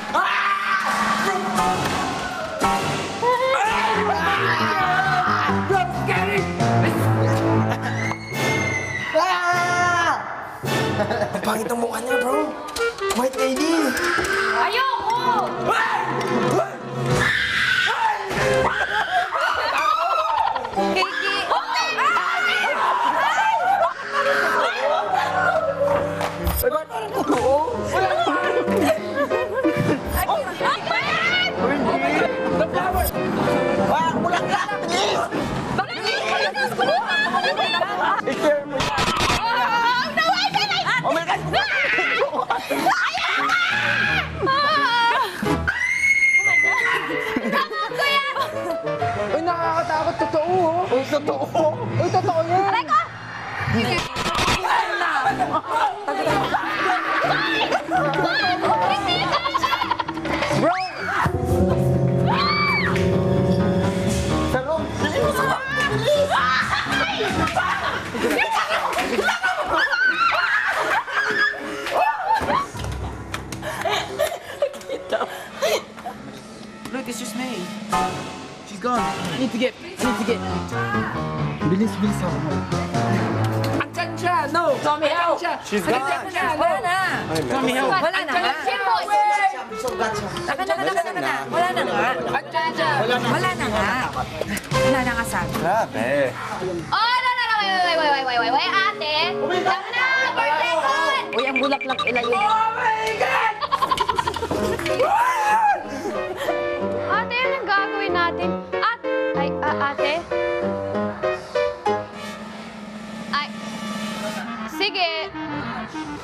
Ang pangit ang mukha niya, bro. White lady. Ayoko! Kiki! Uy, nakakatakot. Totoo, oh. Uy, totoo. Uy, totoo yan. Aray ko! Bro! Sarong! Look, it's just me. She's gone. I need to get. Bilis ako. Andyan siya! No! Tommy, help! She's gone. Wala na! Tommy, help! Wala na nga! Wala na nga. Andyan siya! Wala na nga. Wala na nga sabi. Grabe. Oh, no, wait, ate! Tama na! Birthday kon! Uy, ang bulaklak ilayo. Ate, anong gagawin natin? Ate? Ay, sige.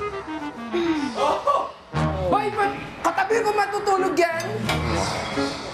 Hoy, ba't katabi ko matutulog yan?